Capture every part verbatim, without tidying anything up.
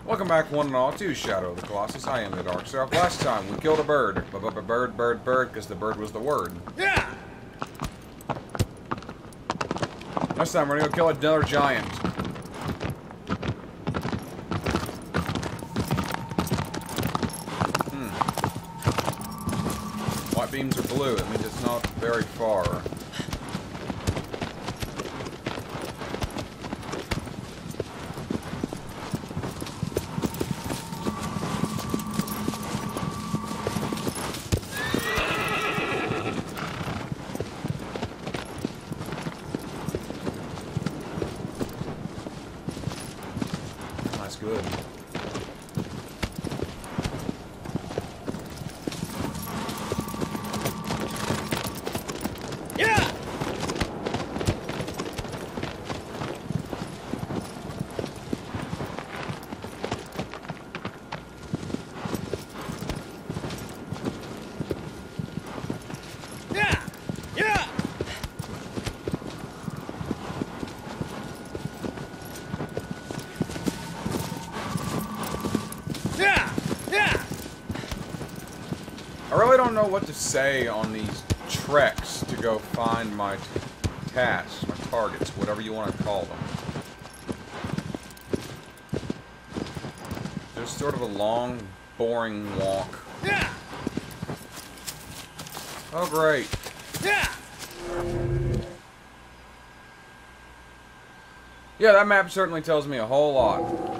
Welcome back, one and all, to Shadow of the Colossus. I am the Dark Self. Last time, we killed a bird. B-b-b-bird, bird, bird, because the bird was the word. Yeah! Next time, we're gonna go kill another giant. Hmm. White beams are blue. It means it's not very far. Good. Yeah! Yeah! Yeah! Yeah! Yeah! I really don't know what to say on these treks to go find my t tasks, my targets, whatever you want to call them. There's sort of a long, boring walk. Yeah! Oh, great. Yeah! Yeah, that map certainly tells me a whole lot.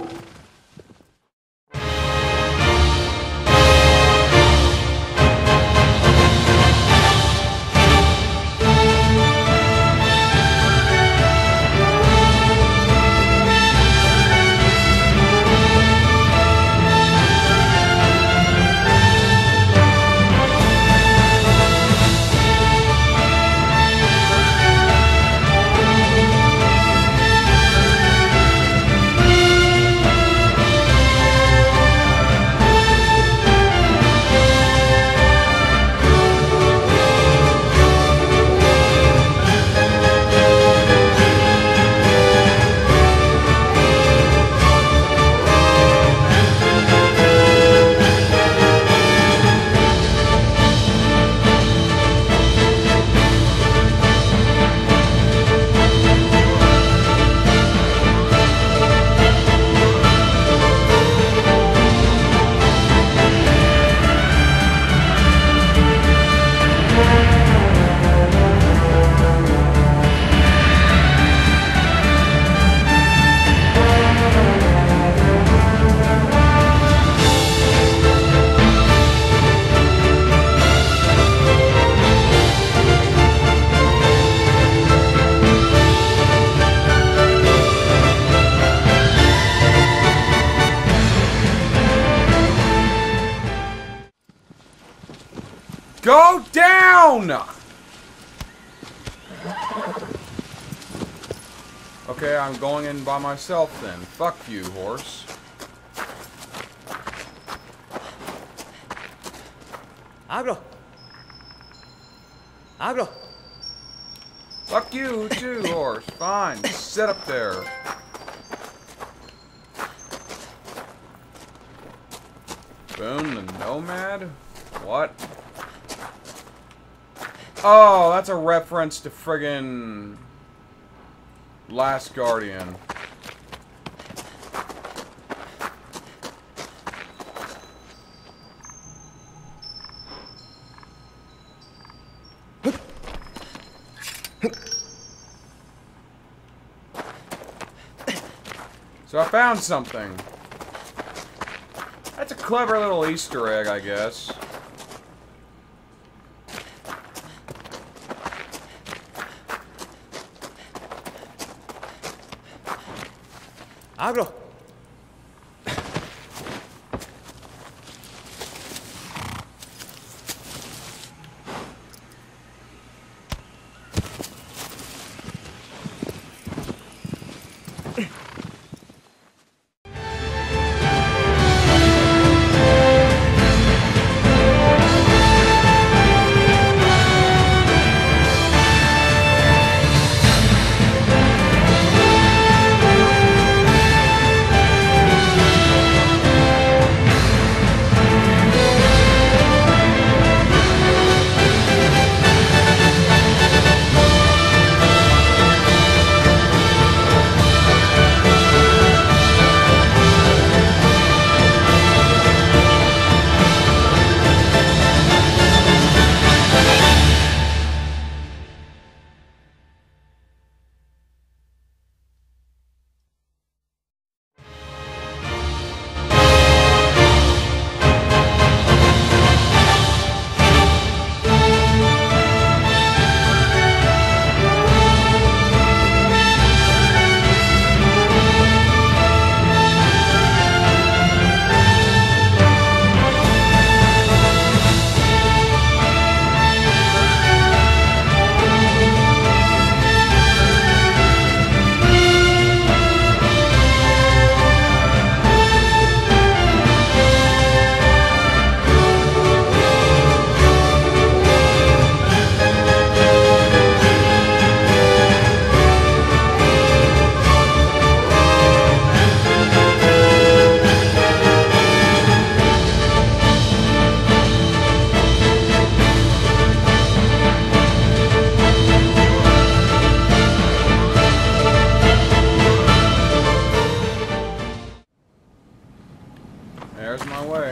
Go down! Okay, I'm going in by myself then. Fuck you, horse. Abro. Abro. Fuck you too, horse. Fine, sit up there. Boom, the nomad? What? Oh, that's a reference to friggin' Last Guardian. So I found something. That's a clever little Easter egg, I guess. Abro. There's my way.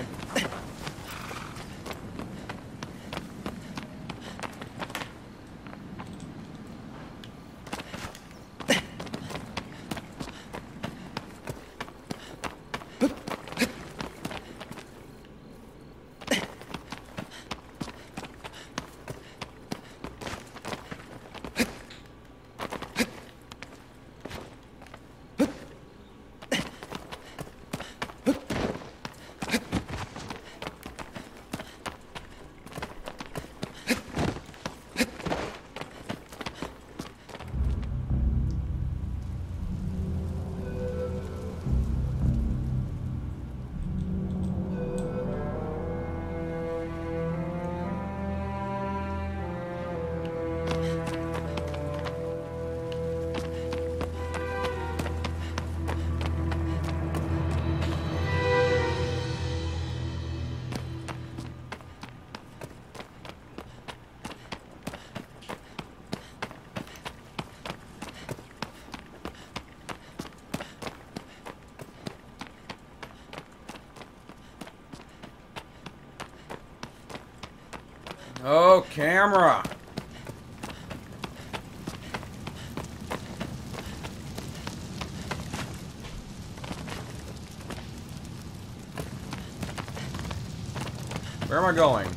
Oh, camera! Where am I going?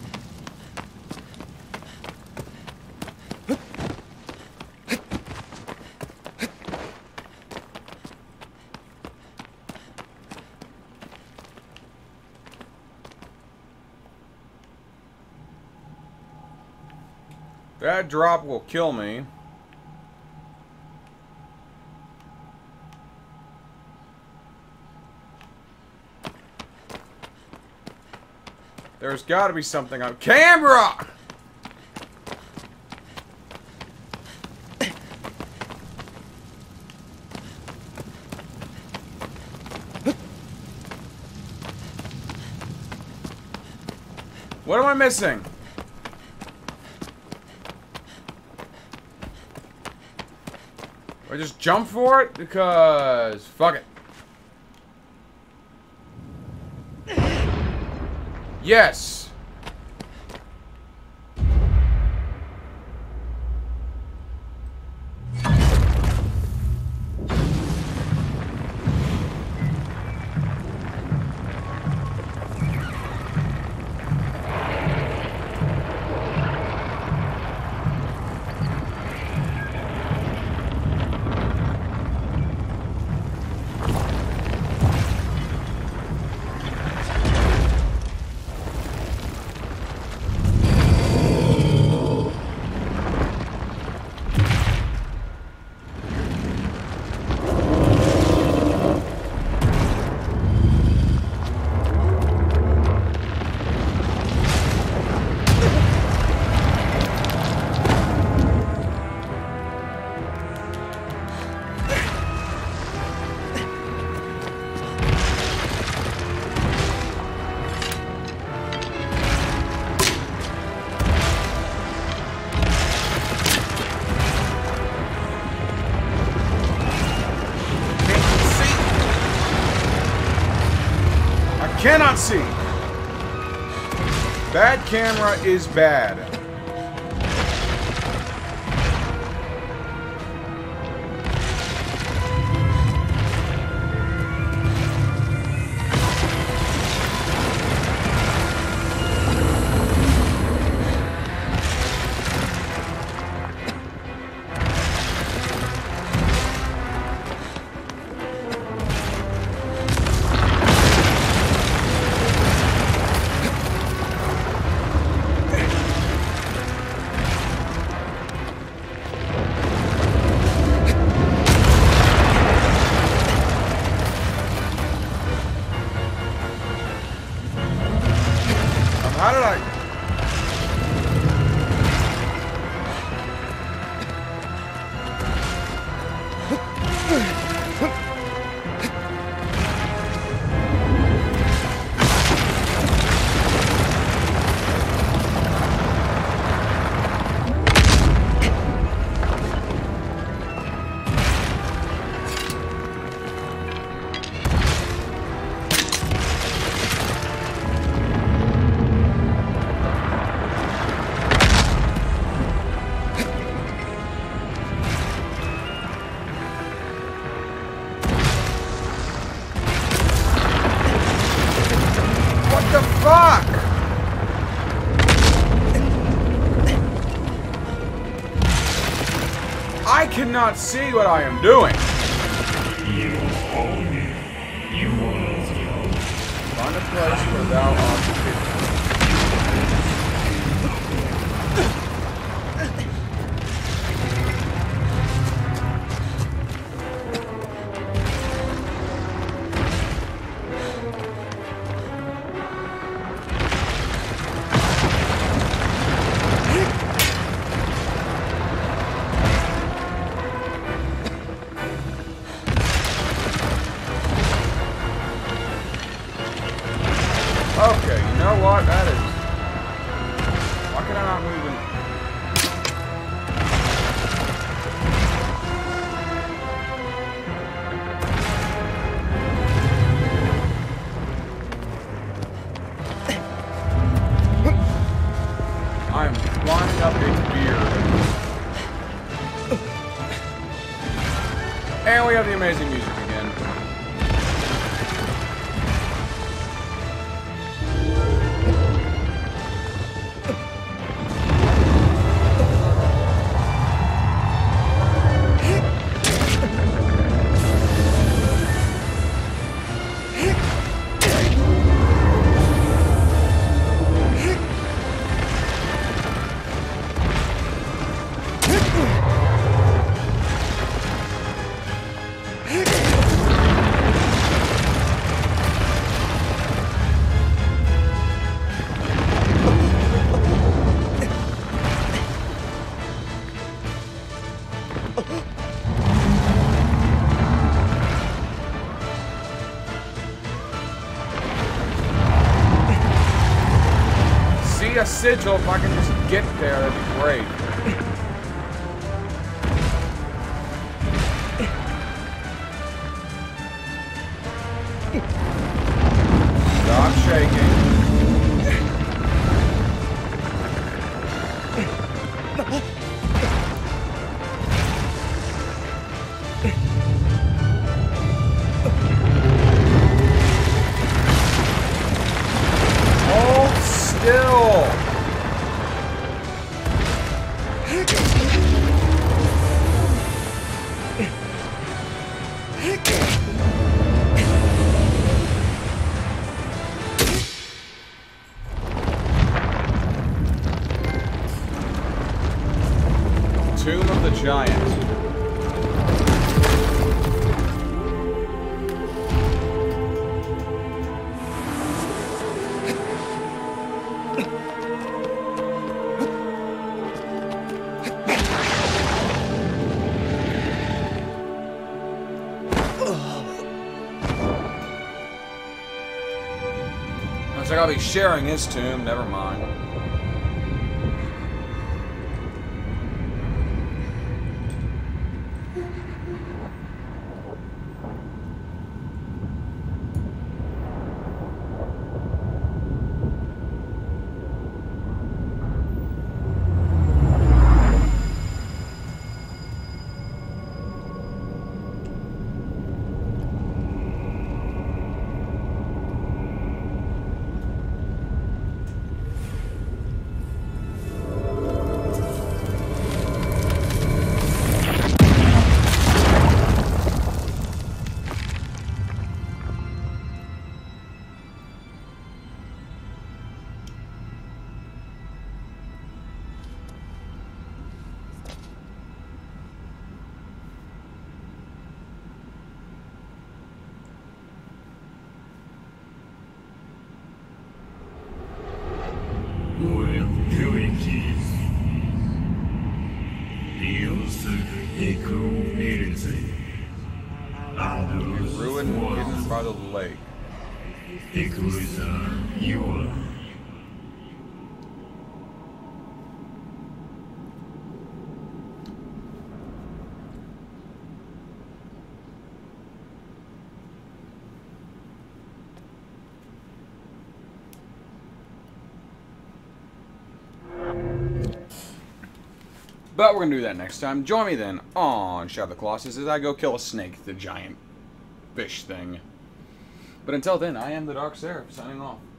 That drop will kill me. There's got to be something on camera. What am I missing? I just jump for it because fuck it. Yes. Cannot see. Bad camera is bad. How did I... cannot see what I am doing. Find a place where thou art hidden. Okay, you know what? That is... Why can I not move in... I am climbing up a beard. And we have the amazing music again. A sigil, if I can just get there, that'd be great. Stop shaking. Hold still. Tomb of the Giant. Looks like I'll be sharing his tomb. Never mind. Ruin hidden by the lake. But we're going to do that next time. Join me then on Shadow of the Colossus as I go kill a snake, the giant fish thing. But until then, I am the Dark Seraph, signing off.